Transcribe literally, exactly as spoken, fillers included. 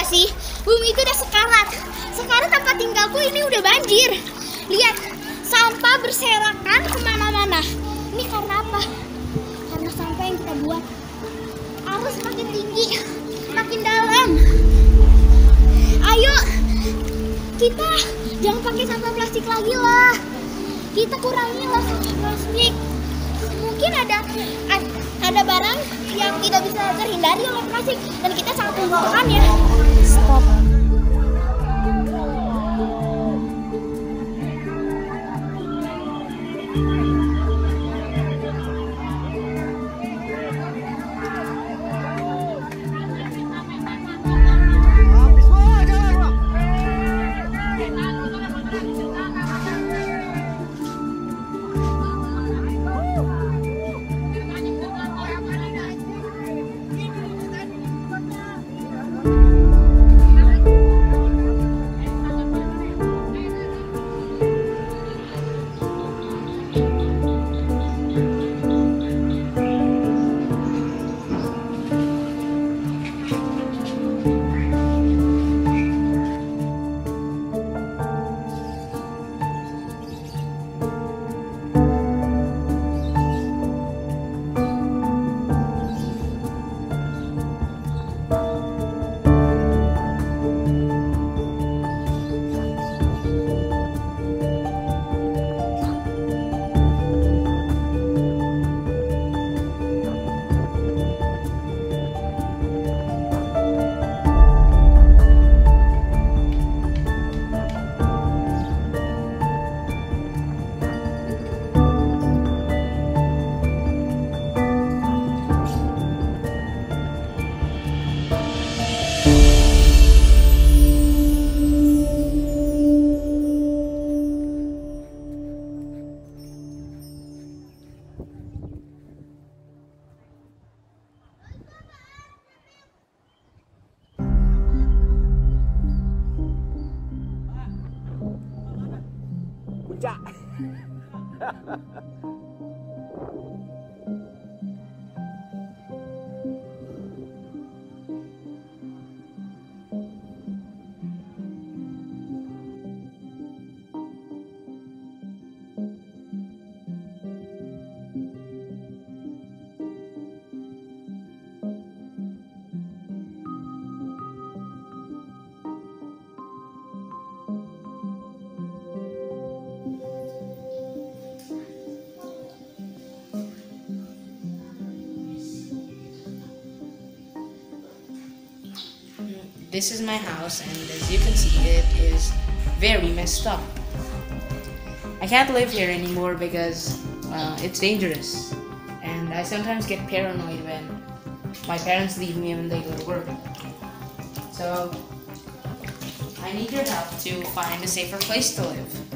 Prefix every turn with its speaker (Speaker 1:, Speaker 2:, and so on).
Speaker 1: sih? Bumi itu udah sekarat. Sekarang tempat tinggalku ini udah banjir. Lihat, sampah berserakan kemana-mana. Ini karena apa? Karena sampah yang kita buat. Arus makin tinggi, makin dalam. Ayo, kita jangan pakai sampah plastik lagi lah. Kita kurangi lah sampah plastik. Mungkin ada ada barang yang tidak bisa terhindari oleh plastik dan kita sangat membutuhkannya. Stop.
Speaker 2: Puncak.
Speaker 3: This is my house, and as you can see, it is very messed up. I can't live here anymore because uh, it's dangerous, and I sometimes get paranoid when my parents leave me when they go to work. So I need your help to find a safer place to live.